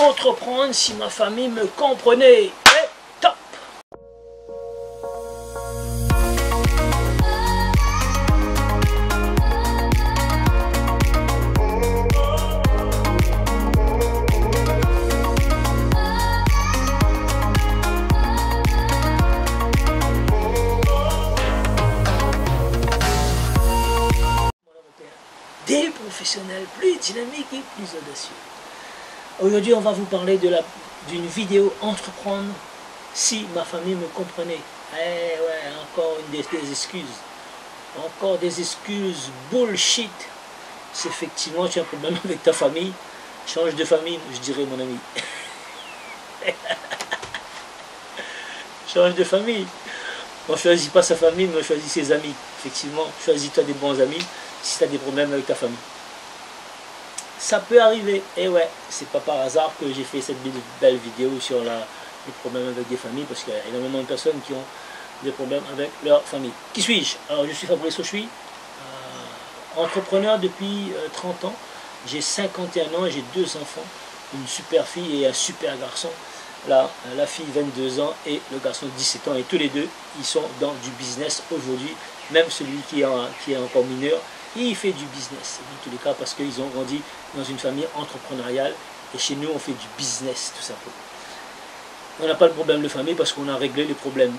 entreprendre si ma famille me comprenait. Et top! Des professionnels plus dynamiques et plus audacieux. Aujourd'hui, on va vous parler d'une vidéo entreprendre si ma famille me comprenait. Eh ouais, encore des excuses. Encore des excuses bullshit. C'est effectivement, tu as un problème avec ta famille. Change de famille, je dirais, mon ami. Change de famille. On ne choisit pas sa famille, mais on choisit ses amis. Effectivement, choisis-toi des bons amis si tu as des problèmes avec ta famille. Ça peut arriver, et ouais, c'est pas par hasard que j'ai fait cette belle vidéo sur les problèmes avec des familles, parce qu'il y a énormément de personnes qui ont des problèmes avec leur famille. Qui suis-je? Alors, je suis Fabrice Auchuy, entrepreneur depuis 30 ans. J'ai 51 ans et j'ai 2 enfants, une super fille et un super garçon. Là, la fille 22 ans et le garçon 17 ans, et tous les deux, ils sont dans du business aujourd'hui. Même celui qui est encore mineur, il fait du business, dans tous les cas, parce qu'ils ont grandi dans une famille entrepreneuriale, et chez nous, on fait du business, tout simplement. On n'a pas le problème de famille parce qu'on a réglé les problèmes.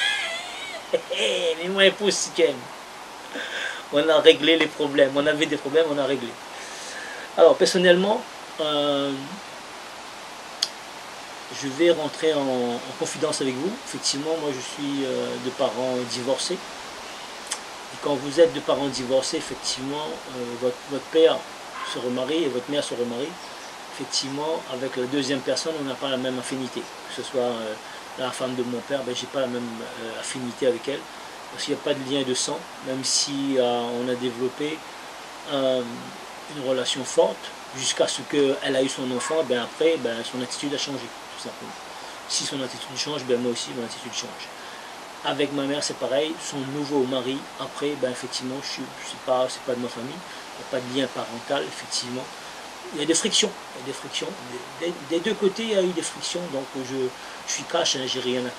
Mais moi, épouse, on a réglé les problèmes. On avait des problèmes, on a réglé. Alors, personnellement, je vais rentrer en confidence avec vous. Effectivement, moi, je suis de parents divorcés. Et quand vous êtes de parents divorcés, effectivement, votre père se remarie et votre mère se remarie. Effectivement, avec la deuxième personne, on n'a pas la même affinité. Que ce soit la femme de mon père, ben, je n'ai pas la même affinité avec elle. Parce qu'il n'y a pas de lien de sang, même si on a développé une relation forte, jusqu'à ce qu'elle a eu son enfant, ben après, ben, son attitude a changé, tout simplement. Si son attitude change, ben moi aussi, mon attitude change. Avec ma mère, c'est pareil, son nouveau mari, après, ben effectivement, c'est pas de ma famille, il n'y a pas de lien parental, effectivement. Il y a des frictions, des deux côtés, il y a eu des frictions, donc je suis cash, hein, j'ai rien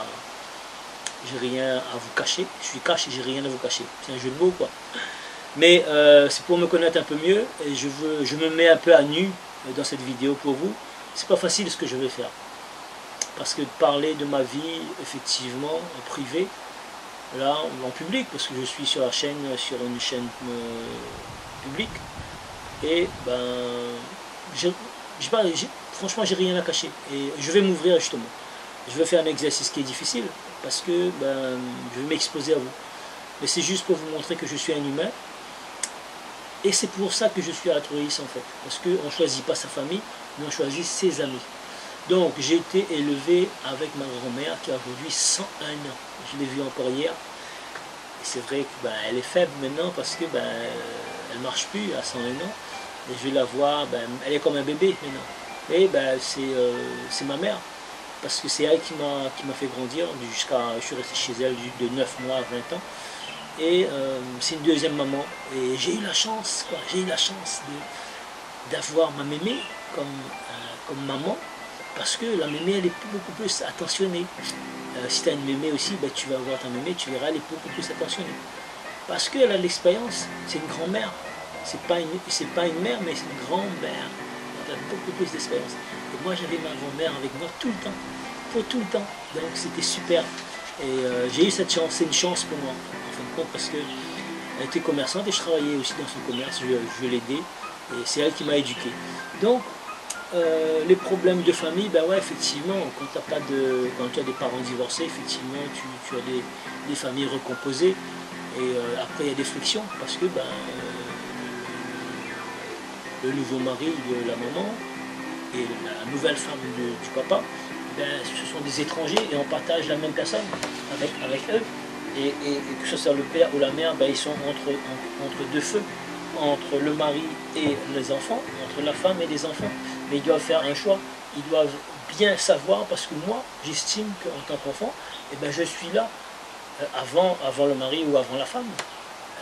à vous cacher, je suis cash et j'ai rien à vous cacher, c'est un jeu de mots, quoi. Mais c'est pour me connaître un peu mieux, et je me mets un peu à nu dans cette vidéo pour vous. C'est pas facile ce que je vais faire. Parce que de parler de ma vie, effectivement, en privé, là, en public, parce que je suis sur une chaîne publique, et ben, franchement, j'ai rien à cacher. Et je vais m'ouvrir justement. Je vais faire un exercice qui est difficile, parce que ben, je vais m'exposer à vous. Mais c'est juste pour vous montrer que je suis un humain. Et c'est pour ça que je suis altruiste en fait. Parce qu'on ne choisit pas sa famille, mais on choisit ses amis. Donc j'ai été élevé avec ma grand-mère qui a aujourd'hui 101 ans. Je l'ai vue encore hier. Et c'est vrai qu'elle est faible maintenant parce que elle ne marche plus à 101 ans. Et je vais la voir, elle est comme un bébé maintenant. Et c'est ma mère. Parce que c'est elle qui m'a fait grandir. Je suis resté chez elle de 9 mois à 20 ans. Et c'est une deuxième maman. Et j'ai eu la chance, d'avoir ma mémé comme maman. Parce que la mémé, elle est beaucoup plus attentionnée. Si tu as une mémé aussi, tu vas voir ta mémé, tu verras, elle est beaucoup plus attentionnée. Parce qu'elle a de l'expérience, c'est une grand-mère. C'est pas une mère, mais c'est une grand-mère. Elle a beaucoup plus d'expérience. Et moi, j'avais ma grand-mère avec moi tout le temps. Pour tout le temps. Donc, c'était super. Et j'ai eu cette chance, c'est une chance pour moi, en fin de compte, parce qu'elle était commerçante et je travaillais aussi dans son commerce, je l'aidais. Et c'est elle qui m'a éduqué. Donc, les problèmes de famille, ben ouais, effectivement, quand tu as des parents divorcés, effectivement, tu as des familles recomposées. Et après, il y a des frictions, parce que le nouveau mari de la maman et la nouvelle femme du papa, ce sont des étrangers et on partage la même personne avec eux. Et que ce soit le père ou la mère, ils sont entre deux feux, entre le mari et les enfants, entre la femme et les enfants. Mais ils doivent faire un choix, ils doivent bien savoir, parce que moi, j'estime qu'en tant qu'enfant, je suis là avant le mari ou avant la femme.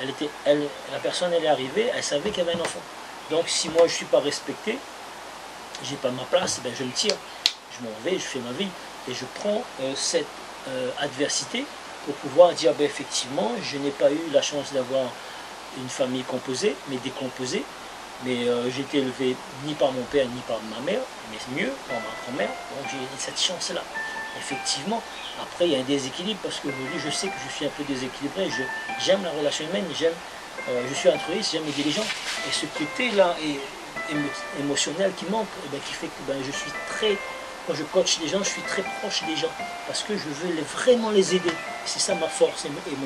La personne, elle est arrivée, elle savait qu'il y avait un enfant. Donc si moi je ne suis pas respecté, j'ai pas ma place, ben je me tire, je m'en vais, je fais ma vie, et je prends cette adversité pour pouvoir dire, ben effectivement, je n'ai pas eu la chance d'avoir une famille composée, mais décomposée, mais j'ai été élevé ni par mon père, ni par ma mère, mais mieux par ma grand-mère, donc j'ai cette chance-là. Effectivement, après il y a un déséquilibre, parce qu'aujourd'hui je sais que je suis un peu déséquilibré, j'aime la relation humaine, je suis altruiste, j'aime aider les gens, et ce côté-là émotionnel qui manque, et bien, qui fait que ben, je suis très, quand je coach les gens, je suis très proche des gens, parce que je veux vraiment les aider, c'est ça ma force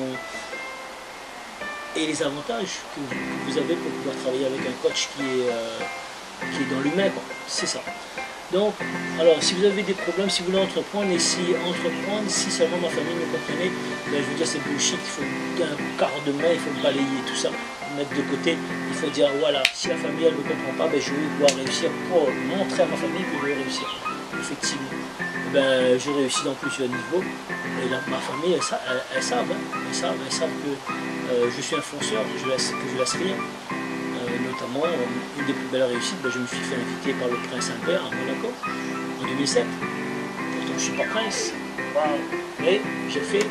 et les avantages que vous avez pour pouvoir travailler avec un coach qui est dans l'humain, c'est ça. Donc, alors, si vous avez des problèmes, si vous voulez entreprendre, si seulement ma famille me comprenait, ben, je veux dire, c'est bullshit, il faut un quart de main, il faut balayer tout ça, mettre de côté, il faut dire, voilà, si la famille, elle ne me comprend pas, ben, je vais pouvoir réussir pour montrer à ma famille que je vais réussir. Effectivement, ben, j'ai réussi dans plusieurs niveaux, et là, ma famille, elles savent que je suis influenceur, que je laisse rien. Notamment, une des plus belles réussites, ben, je me suis fait inviter par le prince Albert à Monaco en 2007. Pourtant, je ne suis pas prince. Wow. Mais j'ai fait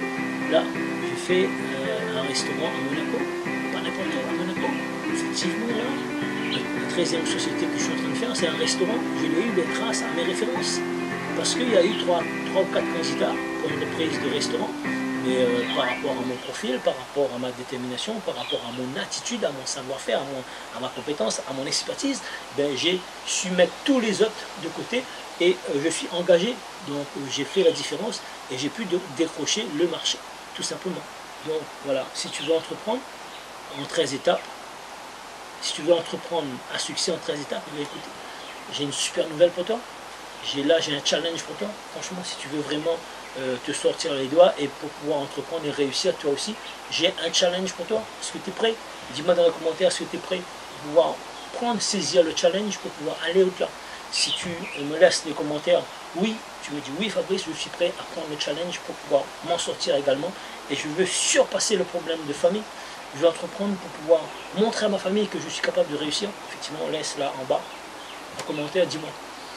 un restaurant à Monaco. Pas n'importe où, à Monaco. Effectivement, là, la 13e société que je suis en train de faire, c'est un restaurant. Je l'ai eu grâce à mes références. Parce qu'il y a eu 3 ou 4 candidats pour une reprise de restaurant. Mais par rapport à mon profil, par rapport à ma détermination, par rapport à mon attitude, à mon savoir-faire, à ma compétence, à mon expertise, ben, j'ai su mettre tous les autres de côté et je suis engagé. Donc j'ai fait la différence et j'ai pu décrocher le marché, tout simplement. Donc voilà, si tu veux entreprendre en 13 étapes, si tu veux entreprendre à succès en 13 étapes, eh bien, écoute, j'ai une super nouvelle pour toi. J'ai un challenge pour toi. Franchement, si tu veux vraiment te sortir les doigts et pour pouvoir entreprendre et réussir toi aussi, j'ai un challenge pour toi. Est-ce que tu es prêt? Dis-moi dans les commentaires, est-ce que tu es prêt pour pouvoir saisir le challenge pour pouvoir aller au-delà? Si tu me laisses des commentaires, oui, tu me dis oui Fabrice, je suis prêt à prendre le challenge pour pouvoir m'en sortir également et je veux surpasser le problème de famille. Je veux entreprendre pour pouvoir montrer à ma famille que je suis capable de réussir. Effectivement, laisse là en bas un commentaire, dis-moi.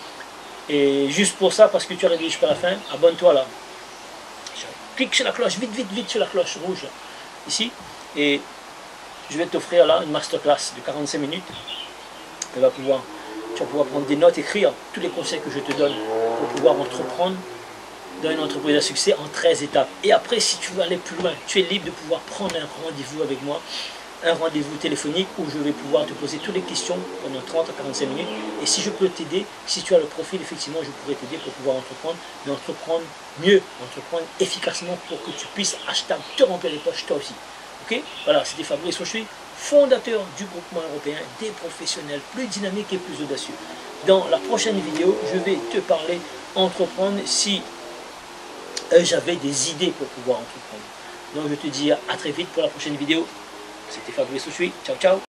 Et juste pour ça, parce que tu as réglé jusqu'à la fin, abonne-toi là. Clique sur la cloche, vite sur la cloche rouge, là, ici. Et je vais t'offrir là une masterclass de 45 minutes. Tu vas pouvoir prendre des notes, écrire tous les conseils que je te donne pour pouvoir entreprendre dans une entreprise à succès en 13 étapes. Et après, si tu veux aller plus loin, tu es libre de pouvoir prendre un rendez-vous avec moi. Un rendez-vous téléphonique où je vais pouvoir te poser toutes les questions pendant 30 à 45 minutes. Et si je peux t'aider, si tu as le profil, effectivement, je pourrais t'aider pour pouvoir entreprendre, mais entreprendre mieux, entreprendre efficacement pour que tu puisses hashtag te remplir les poches toi aussi. Ok? Voilà, c'était Fabrice Fauchuy, fondateur du groupement européen des professionnels plus dynamiques et plus audacieux. Dans la prochaine vidéo, je vais te parler entreprendre si j'avais des idées pour pouvoir entreprendre. Donc je te dis à très vite pour la prochaine vidéo. C'était Fabrice Fauchuy. Ciao, ciao.